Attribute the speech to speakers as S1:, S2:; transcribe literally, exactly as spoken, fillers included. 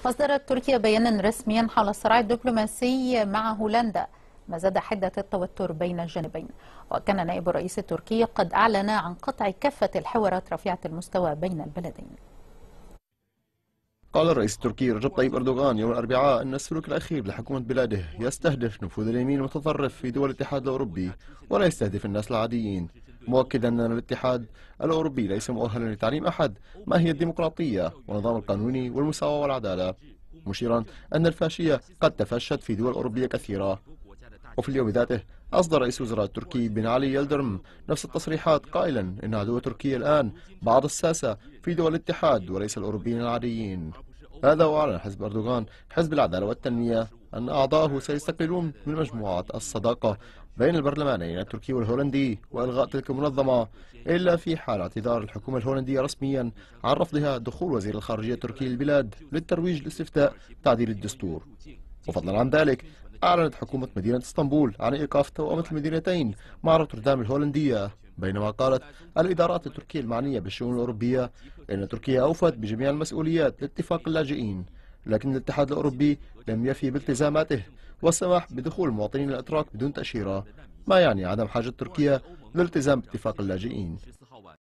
S1: أصدرت تركيا بيانا رسميا حول الصراع الدبلوماسي مع هولندا، ما زاد حدة التوتر بين الجانبين. وكان نائب الرئيس التركي قد أعلن عن قطع كافة الحوارات رفيعة المستوى بين البلدين.
S2: قال الرئيس التركي رجب طيب أردوغان يوم الأربعاء أن السلوك الأخير لحكومة بلاده يستهدف نفوذ اليمين المتطرف في دول الاتحاد الأوروبي ولا يستهدف الناس العاديين، مؤكدا أن الاتحاد الأوروبي ليس مؤهلا لتعليم أحد ما هي الديمقراطية والنظام القانوني والمساواة والعدالة، مشيرا أن الفاشية قد تفشت في دول أوروبية كثيرة. وفي اليوم ذاته أصدر رئيس وزراء التركي بنالي يلدرم نفس التصريحات قائلا إن عدو تركيا الآن بعض الساسة في دول الاتحاد وليس الأوروبيين العاديين. هذا وأعلن حزب أردوغان حزب العدالة والتنمية أن أعضاءه سيستقيلون من مجموعة الصداقة بين البرلمانين التركي والهولندي وإلغاء تلك المنظمة إلا في حال اعتذار الحكومة الهولندية رسميا عن رفضها دخول وزير الخارجية التركي للبلاد للترويج لاستفتاء تعديل الدستور. وفضلا عن ذلك أعلنت حكومة مدينة اسطنبول عن إيقاف توأمة المدينتين مع روتردام الهولندية، بينما قالت الإدارات التركية المعنية بالشؤون الأوروبية إن تركيا أوفت بجميع المسؤوليات لاتفاق اللاجئين، لكن الاتحاد الأوروبي لم يفي بالتزاماته والسماح بدخول المواطنين الأتراك بدون تأشيرة، ما يعني عدم حاجة تركيا للالتزام باتفاق اللاجئين.